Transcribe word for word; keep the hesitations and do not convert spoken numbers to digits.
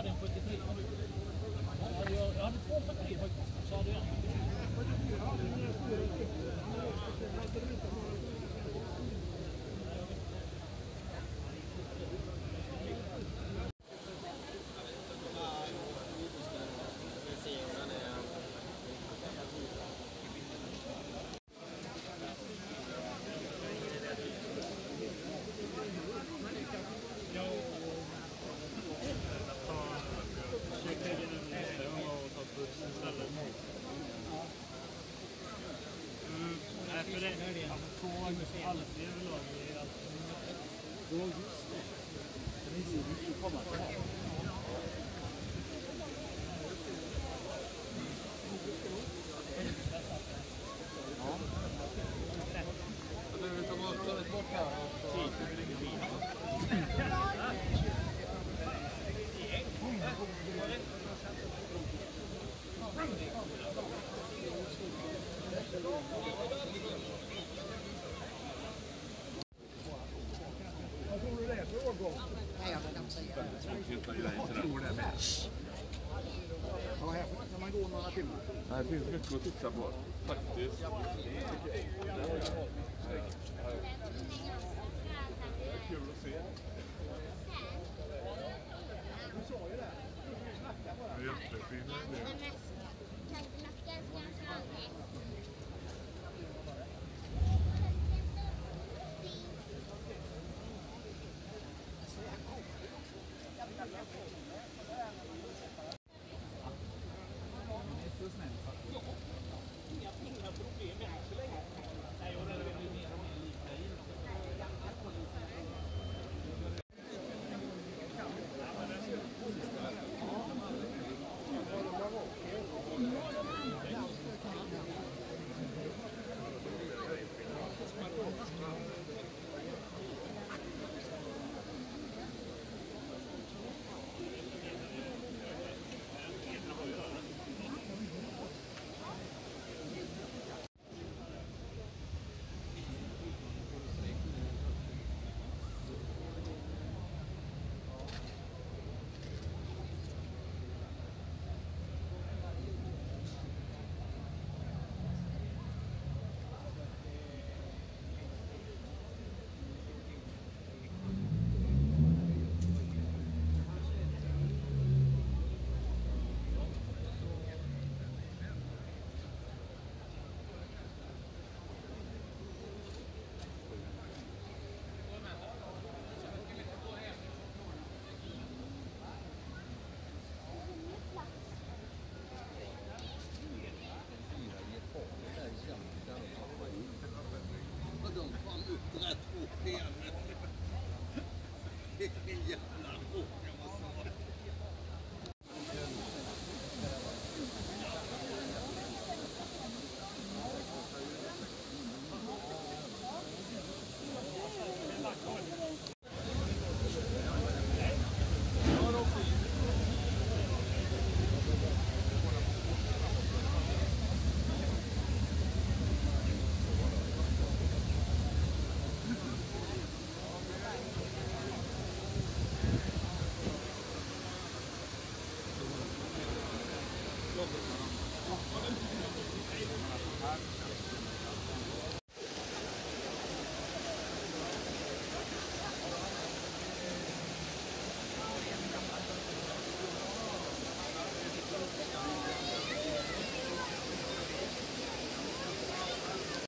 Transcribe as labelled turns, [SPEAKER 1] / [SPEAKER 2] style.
[SPEAKER 1] hade en sjuttiotre. Jag hade två sjuttiotre faktiskt. Så hade jag.
[SPEAKER 2] För det är tåg, alltid överlag är allt. Ja, just det. Det är ju inte komma till här. Ja. Du tar bort, bort här och så...
[SPEAKER 3] Vad tror du det är för årgång?
[SPEAKER 4] Nej, jag kan säga det.
[SPEAKER 3] Jag tror det med. Ja, här kan man gå några timmar.
[SPEAKER 5] Det finns mycket att titta på, faktiskt. Det är kul att se.
[SPEAKER 3] Du sa ju det.
[SPEAKER 5] Det är jättefint.
[SPEAKER 6] De kom ut rätt fort igen. Vilken jävla åka vad sa.
[SPEAKER 5] Här.